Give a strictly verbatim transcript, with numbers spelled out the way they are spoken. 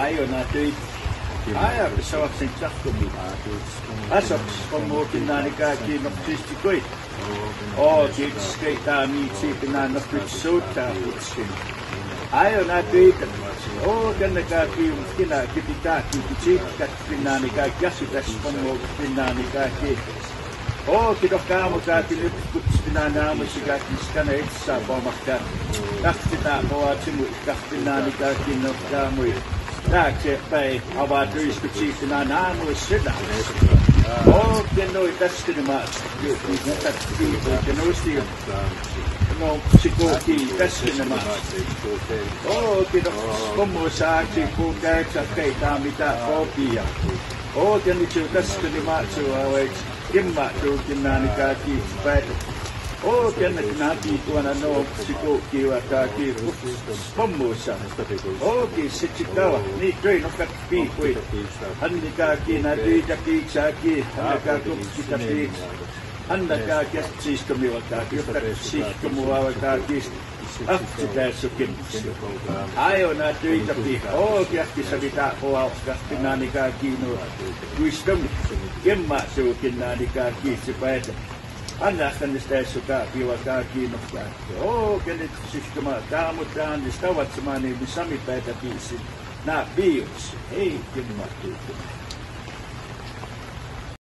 Ayo na tuy. Aya pesawat sing cak kumi. Asap komo kinani ka kinok tistikoi. Oh, kids kay tami si pinanok pitso ta putsin. Ayo na tuy. Oh, ganda ka ki kina kipita kipichi kat pinani ka kasi tas komo pinani ka ki. Oh, kidok ka mo ka kinip puts pinana mo si ka kiskana itsa pamakka. Kakita ko at simu kak pinani ka kinok ka mo. That's it, by our doing the chief and I am with Sidna. Oh, you know, that's the match. You got people, you know, see, no, Sikoki, that's the match. Oh, you know, como Saki, who gets a cake, Amita, Opia. Oh, can you that's the match? Kimba to Kinanikaki, better. Oh, can the Naki to an unknown Sikoki or Taki, Pomosa. Okay, Sichikawa, need train of that feet with Handikaki, Nadiki, Saki, Handakaku, Sitaki, Handaka, system of Taki, system of our Taki. After that, so Kim. I on that tree of the oh, Yaki Sabita, oh, Gaspinanika, Kino, wisdom, Kimma, so Kinanika, Kis, Anak kan desta suka piwaka kinok ka. Oh, kanit sistema damot dan distawat semani bisami pada pisin. Na bios. Hey, kinma tu.